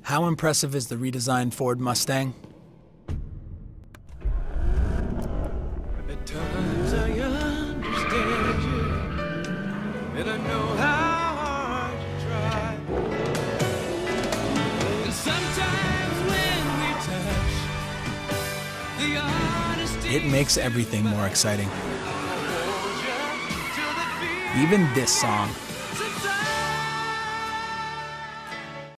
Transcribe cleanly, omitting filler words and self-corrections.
How impressive is the redesigned Ford Mustang? At times I understand you, and I know how hard you try. And sometimes when we touch, the honesty It makes everything more exciting. Even this song.